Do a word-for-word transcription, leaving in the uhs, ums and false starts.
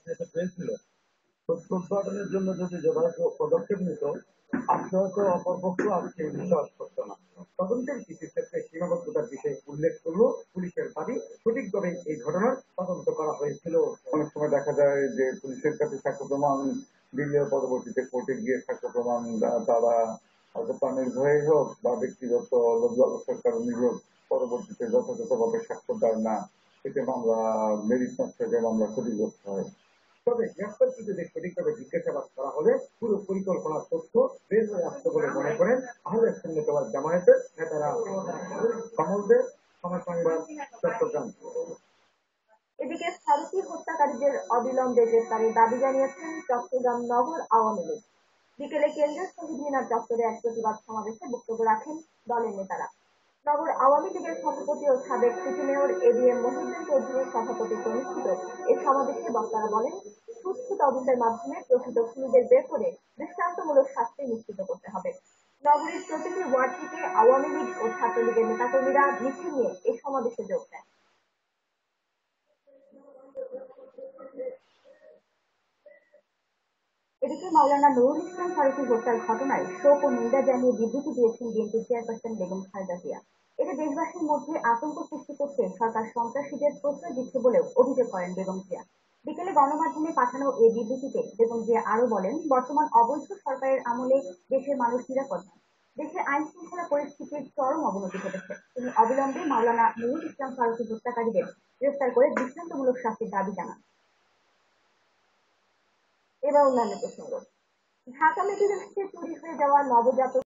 এটা পেয়েছিল। সত্য উদ্ঘাটনের জন্য যদি যথাযথ পদক্ষেপ নিত, আজকে হয়তো অপরপক্ষ আজকে বিশ্বাস করতো না। তদন্তের কিছু ক্ষেত্রে সীমাবদ্ধতার বিষয়ে উল্লেখ করলেও পুলিশের দাবি সঠিকভাবে এই ঘটনার তদন্ত করা হয়েছিল। অনেক সময় দেখা যায় যে পুলিশের কাছে সাক্ষ্য প্রমাণ দিলেও পরবর্তীতে কোর্টে গিয়ে সাক্ষ্য প্রমাণ তারা হয়তো প্রাণের ভয়ে হোক বা ব্যক্তিগত লজ্জাবস্থার কারণে হোক পরবর্তীতে যথাযথভাবে সাক্ষ্য দেয় না। এতে মামলা মেরিট থেকে মামলা ক্ষতিগ্রস্ত হয়। তবে গ্রেপ্তারকৃতদের সঠিকভাবে জিজ্ঞাসাবাদ করা হলে পুরো পরিকল্পনার তথ্য বের হয়ে আসতে বলে মনে করেন আহলে সুন্নাত ওয়াল জামায়াতের নেতারা। কমল দে, সময় সংবাদ, চট্টগ্রাম। এদিকে ফারুকী হত্যাকারীদের অবিলম্বে গ্রেপ্তারের দাবি জানিয়েছেন চট্টগ্রাম নগর আওয়ামী লীগ। বিকেলে কেন্দ্রীয় শহীদ মিনার চত্বরে এক প্রতিবাদ সমাবেশে বক্তব্য রাখেন দলের নেতারা। নগর আওয়ামী লীগের সভাপতি ও সাবেক city mayor A B M Mohiuddin চৌধুরীর সভাপতিত্বে অনুষ্ঠিত এই সমাবেশে বক্তারা বলেন, সুষ্ঠু তদন্তের মাধ্যমে প্রকৃত খুনিদের বের করে দৃষ্টান্তমূলক শাস্তি নিশ্চিত করতে হবে। নগরীর প্রতিটি ওয়ার্ড থেকে আওয়ামী লীগ ও ছাত্রলীগের নেতাকর্মীরা মিছিল নিয়ে এই সমাবেশে যোগ দেন। এদিকে মাওলানা নুরুল ইসলাম ফারুকী হত্যার ঘটনায় শোক ও নিন্দা জানিয়ে বিবৃতি দিয়েছেন বিএনপি চেয়ারপারসন বেগম খালেদা জিয়া। এতে দেশবাসীর মধ্যে আতঙ্ক সৃষ্টি করতে সরকার সন্ত্রাসীদের প্রশ্রয় দিচ্ছে বলেও অভিযোগ করেন বেগম জিয়া। বিকেলে গণমাধ্যমে পাঠানো এই বিবৃতিতে বেগম জিয়া আরো বলেন, বর্তমান অবৈধ সরকারের আমলে দেশের মানুষ নিরাপদ নয়। দেশে আইন শৃঙ্খলা পরিস্থিতির চরম অবনতি ঘটেছে। তিনি অবিলম্বে মাওলানা নুরুল ইসলাম ফারুকী হত্যাকারীদের গ্রেফতার করে দৃষ্টান্তমূলক শাস্তির দাবি জানান। এবার অন্যান্য প্রসঙ্গ। ঢাকা মেডিকেল চুরি হয়ে যাওয়া নবজাতক